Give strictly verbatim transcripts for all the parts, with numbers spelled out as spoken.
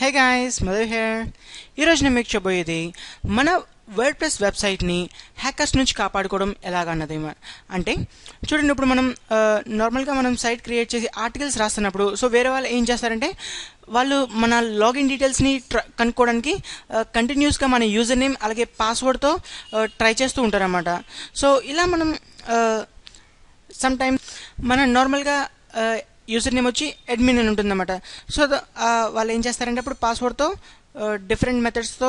Hey guys, Madhu here. ఈ రోజు నేను మీకు చెప్పబోయేది మన వర్డ్ప్రెస్ వెబ్సైట్ ని హ్యాకర్స్ నుంచి కాపాడుకోవడం ఎలాగన్నది. అంటే చూడండి, ఇప్పుడు మనం నార్మల్ గా మనం సైట్ క్రియేట్ చేసి ఆర్టికల్స్ రాస్తున్నప్పుడు సో వేరే వాళ్ళు ఏం చేస్తారంటే వాళ్ళు మన లాగిన్ డీటెయిల్స్ ని కనుక్కోవడానికి కంటిన్యూస్ గా మన యూజర్ నేమ్ అలాగే పాస్వర్డ్ తో ట్రై చేస్తూ ఉంటారన్నమాట. సో ఇలా మనం సమ్ టైమ్స్ మన నార్మల్ గా యూజర్ నేమ్ వచ్చి అడ్మిన్ అని ఉంటుందన్నమాట. సో వాళ్ళు ఏం చేస్తారంటే అప్పుడు పాస్వర్డ్తో డిఫరెంట్ మెథడ్స్తో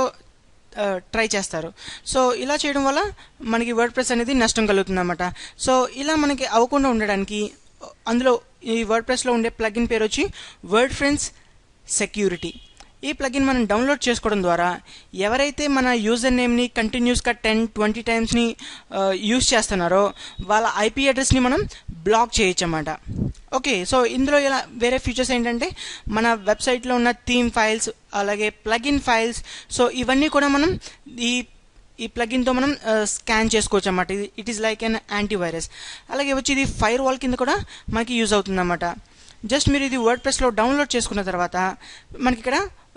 ట్రై చేస్తారు. సో ఇలా చేయడం వల్ల మనకి వర్డ్ప్రెస్ అనేది నష్టం కలుగుతుందన్నమాట. సో ఇలా మనకి అవ్వకుండా ఉండడానికి అందులో ఈ వర్డ్ప్రెస్లో ఉండే ప్లగిన్ పేరు వచ్చి వర్డ్ప్రెస్ సెక్యూరిటీ. ఈ ప్లగిన్ మనం డౌన్లోడ్ చేసుకోవడం ద్వారా ఎవరైతే మన యూజర్ నేమ్ని కంటిన్యూస్గా టెన్ ట్వంటీ టైమ్స్ని యూజ్ చేస్తున్నారో వాళ్ళ ఐపీ అడ్రస్ని మనం బ్లాక్ చేయొచ్చు అన్నమాట. ఓకే, సో ఇందులో ఇలా వేరే ఫీచర్స్ ఏంటంటే మన వెబ్సైట్లో ఉన్న థీమ్ ఫైల్స్ అలాగే ప్లగిన్ ఫైల్స్ సో ఇవన్నీ కూడా మనం ఈ ఈ ప్లగిన్తో మనం స్కాన్ చేసుకోవచ్చు అన్నమాట. ఇది it is like an antivirus. అలాగే వచ్చి ఇది ఫైర్ వాల్ కింద కూడా మనకి యూజ్ అవుతుందన్నమాట. జస్ట్ మీరు ఇది వర్డ్ప్రెస్లో డౌన్లోడ్ చేసుకున్న తర్వాత మనకి ఇక్కడ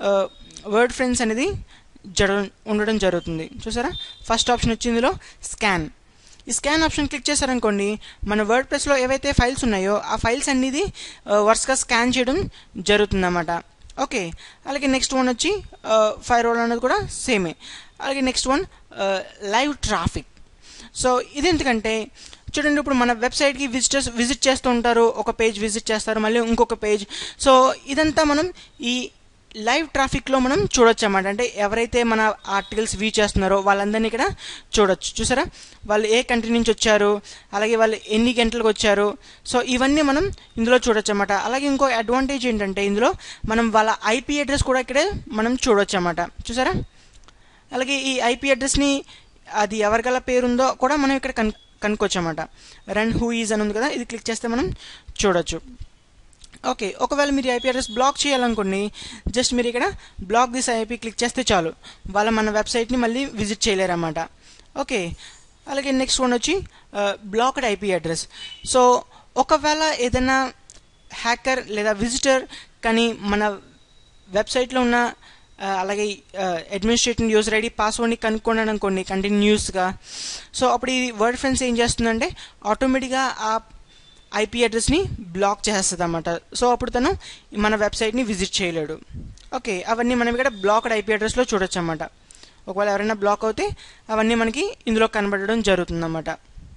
వర్డ్ ఫ్రెండ్స్ అనేది జర ఉండడం జరుగుతుంది. చూసారా, ఫస్ట్ ఆప్షన్ వచ్చి ఇందులో స్కాన్. ఈ స్కాన్ ఆప్షన్ క్లిక్ చేశారనుకోండి మన వర్డ్ప్రెస్లో ఏవైతే ఫైల్స్ ఉన్నాయో ఆ ఫైల్స్ అనేది వరుసగా స్కాన్ చేయడం జరుగుతుందన్నమాట. ఓకే, అలాగే నెక్స్ట్ వన్ వచ్చి ఫైర్ వాల్ అనేది కూడా సేమే. అలాగే next one live traffic. So ఇది ఎందుకంటే చూడండి, ఇప్పుడు మన వెబ్సైట్కి విజిటర్స్ విజిట్ చేస్తూ ఉంటారు, ఒక పేజ్ విజిట్ చేస్తారు, మళ్ళీ ఇంకొక పేజ్. సో ఇదంతా మనం ఈ లైవ్ ట్రాఫిక్లో మనం చూడొచ్చు అన్నమాట. అంటే ఎవరైతే మన ఆర్టికల్స్ వ్యూ చేస్తున్నారో వాళ్ళందరినీ ఇక్కడ చూడొచ్చు. చూసారా, వాళ్ళు ఏ కంట్రీ నుంచి వచ్చారు, అలాగే వాళ్ళు ఎన్ని గంటలకు వచ్చారు, సో ఇవన్నీ మనం ఇందులో చూడొచ్చు అన్నమాట. అలాగే ఇంకో అడ్వాంటేజ్ ఏంటంటే ఇందులో మనం వాళ్ళ ఐపీ అడ్రస్ కూడా ఇక్కడే మనం చూడొచ్చు అన్నమాట. చూసారా, అలాగే ఈ ఐపీ అడ్రస్ని అది ఎవరికల్లా పేరుందో కూడా మనం ఇక్కడ కను కనుక్కోవచ్చు అన్నమాట. రన్ హూ ఈజ్ అని ఉంది కదా, ఇది క్లిక్ చేస్తే మనం చూడొచ్చు. ఓకే, ఒకవేళ మీరు ఐపీ అడ్రస్ బ్లాక్ చేయాలనుకోండి జస్ట్ మీరు ఇక్కడ బ్లాక్ దిస్ ఐపీ క్లిక్ చేస్తే చాలు, వాళ్ళ మన వెబ్సైట్ని మళ్ళీ విజిట్ చేయలేరు అన్నమాట. ఓకే, అలాగే నెక్స్ట్ వన్ వచ్చి బ్లాక్డ్ ఐపీ అడ్రస్. సో ఒకవేళ ఏదైనా హ్యాకర్ లేదా విజిటర్ కానీ మన వెబ్సైట్లో ఉన్న అలాగే అడ్మినిస్ట్రేటివ్ యూజర్ ఐడి పాస్వర్డ్ని కనుక్కున్నాను అనుకోండి కంటిన్యూస్గా, సో అప్పుడు ఈ వర్డ్ ఫ్రెండ్స్ ఏం చేస్తుందంటే ఆటోమేటిక్గా ఆ ఐపీ అడ్రస్ని బ్లాక్ చేస్తుంది అన్నమాట. సో అప్పుడు తను మన వెబ్సైట్ని విజిట్ చేయలేడు. ఓకే, అవన్నీ మనం ఇక్కడ బ్లాక్డ్ ఐపీ అడ్రస్లో చూడొచ్చు అన్నమాట. ఒకవేళ ఎవరైనా బ్లాక్ అవుతే అవన్నీ మనకి ఇందులో కనబడడం జరుగుతుందన్నమాట.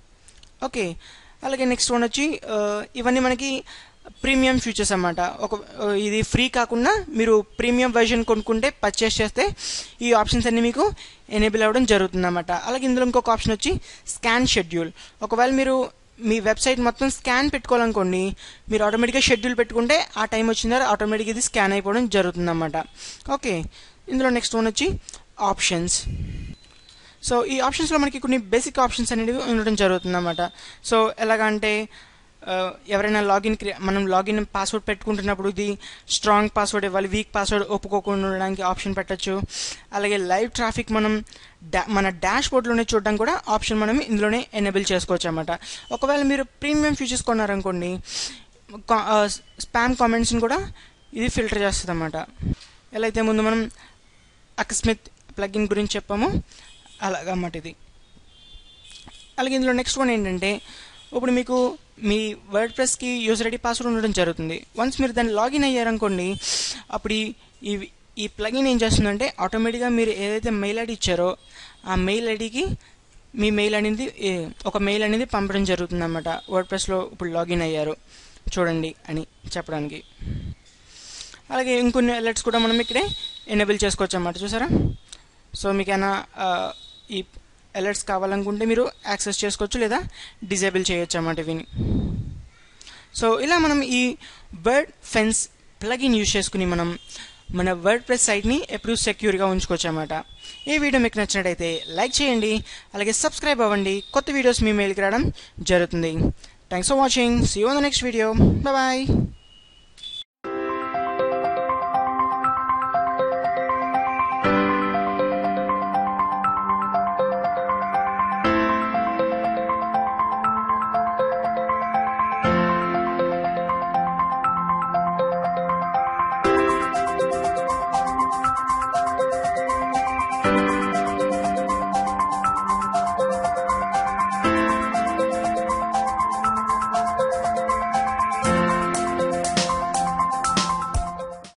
ఓకే, అలాగే నెక్స్ట్ వన్ వచ్చి ఇవన్నీ మనకి ప్రీమియం ఫీచర్స్ అన్నమాట. ఒక ఇది ఫ్రీ కాకుండా మీరు ప్రీమియం వర్షన్ కొనుక్కుంటే పర్చేస్ చేస్తే ఈ ఆప్షన్స్ అన్నీ మీకు ఎనేబుల్ అవ్వడం జరుగుతుందన్నమాట. అలాగే ఇందులో ఇంకొక ఆప్షన్ వచ్చి స్కాన్ షెడ్యూల్. ఒకవేళ మీరు మీ వెబ్సైట్ మొత్తం స్కాన్ పెట్టుకోవాలనుకోండి మీరు ఆటోమేటిక్గా షెడ్యూల్ పెట్టుకుంటే ఆ టైం వచ్చిన తర్వాత ఆటోమేటిక్గా ఇది స్కాన్ అయిపోవడం జరుగుతుందన్నమాట. ఓకే, ఇందులో నెక్స్ట్ వన్ వచ్చి ఆప్షన్స్. సో ఈ ఆప్షన్స్లో మనకి కొన్ని బేసిక్ ఆప్షన్స్ అనేవి ఉండడం జరుగుతుందన్నమాట. సో ఎలాగంటే ఎవరైనా లాగిన్ క్రియే మనం లాగిన్ పాస్వర్డ్ పెట్టుకుంటున్నప్పుడు ఇది స్ట్రాంగ్ పాస్వర్డ్ ఇవ్వాలి, వీక్ పాస్వర్డ్ ఒప్పుకోకుండా ఉండడానికి ఆప్షన్ పెట్టచ్చు. అలాగే లైవ్ ట్రాఫిక్ మనం డా మన డాష్ బోర్డ్లోనే చూడడానికి కూడా ఆప్షన్ మనం ఇందులోనే ఎనేబుల్ చేసుకోవచ్చు అన్నమాట. ఒకవేళ మీరు ప్రీమియం ఫీచర్స్ కొన్నారనుకోండి స్పామ్ కామెంట్స్ని కూడా ఇది ఫిల్టర్ చేస్తుంది అన్నమాట. ఎలా అయితే ముందు మనం అకస్మిత్ ప్లగిన్ గురించి చెప్పాము అలాగన్నమాట ఇది. అలాగే ఇందులో నెక్స్ట్ వన్ ఏంటంటే ఇప్పుడు మీకు మీ వర్డ్ ప్రెస్కి యూజర్ ఐడి పాస్వర్డ్ ఉండడం జరుగుతుంది. వన్స్ మీరు దాన్ని లాగిన్ అయ్యారనుకోండి అప్పుడు ఈ ఈ ప్లగిన్ ఏం చేస్తుందంటే ఆటోమేటిక్గా మీరు ఏదైతే మెయిల్ ఐడి ఇచ్చారో ఆ మెయిల్ ఐడికి మీ మెయిల్ అనేది ఒక మెయిల్ అనేది పంపడం జరుగుతుంది అన్నమాట. వర్డ్ ప్రెస్లో ఇప్పుడు లాగిన్ అయ్యారు చూడండి అని చెప్పడానికి. అలాగే ఇంకొన్ని అలర్ట్స్ కూడా మనం ఇక్కడే ఎనేబుల్ చేసుకోవచ్చు అన్నమాట. చూసారా, సో మీకైనా ఈ అలర్ట్స్ కావాలనుకుంటే మీరు యాక్సెస్ చేసుకోవచ్చు లేదా డిజేబుల్ చేయొచ్చు అన్నమాట ఇవిని. సో ఇలా మనం ఈ వర్డ్ ఫెన్స్ ప్లగిన్ యూజ్ చేసుకుని మనం మన వర్డ్ ప్రెస్ సైట్ని ఎప్పుడు సెక్యూర్గా ఉంచుకోవచ్చు అన్నమాట. ఈ వీడియో మీకు నచ్చినట్టయితే లైక్ చేయండి, అలాగే సబ్స్క్రైబ్ అవ్వండి. కొత్త వీడియోస్ మీ మెయిల్కి రావడం జరుగుతుంది. Thanks for watching. See you on the next video. Bye bye.